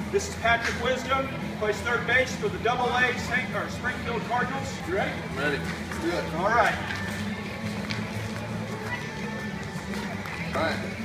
This is Patrick Wisdom, plays third base for the AA Springfield Cardinals. You ready? I'm ready. Let's do it. All right. All right.